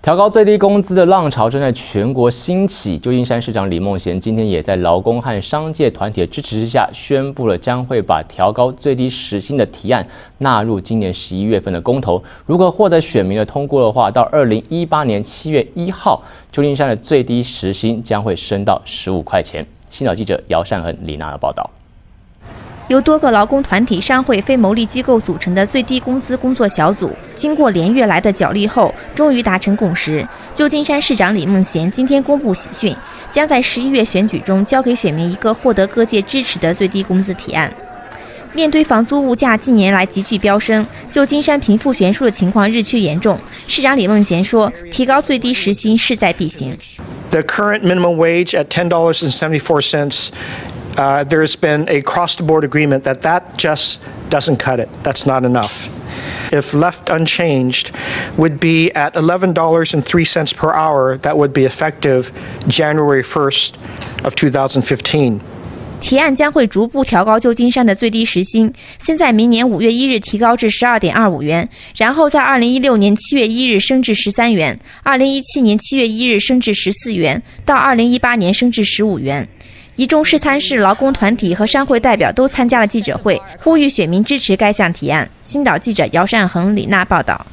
调高最低工资的浪潮正在全国兴起。旧金山市长李孟贤今天也在劳工和商界团体的支持之下，宣布了将会把调高最低时薪的提案纳入今年11月份的公投。如果获得选民的通过的话，到2018年7月1号，旧金山的最低时薪将会升到15块钱。新岛记者姚善恒、李娜的报道。 由多个劳工团体、商会、非牟利机构组成的最低工资工作小组，经过连月来的角力后，终于达成共识。旧金山市长李孟贤今天公布喜讯，将在11月选举中交给选民一个获得各界支持的最低工资提案。面对房租物价近年来急剧飙升，旧金山贫富悬殊的情况日趋严重。市长李孟贤说，提高最低时薪势在必行。 The current minimum wage at $10.74. There's been a across-the-board agreement that just doesn't cut it. That's not enough. If left unchanged, would be at $11.03 per hour. That would be effective January 1st of 2015. 提案将会逐步调高旧金山的最低时薪，先在明年5月1日提高至12.25元，然后在2016年7月1日升至13元，2017年7月1日升至14元，到2018年升至15元。一众市参市劳工团体和商会代表都参加了记者会，呼吁选民支持该项提案。新岛记者姚善恒、李娜报道。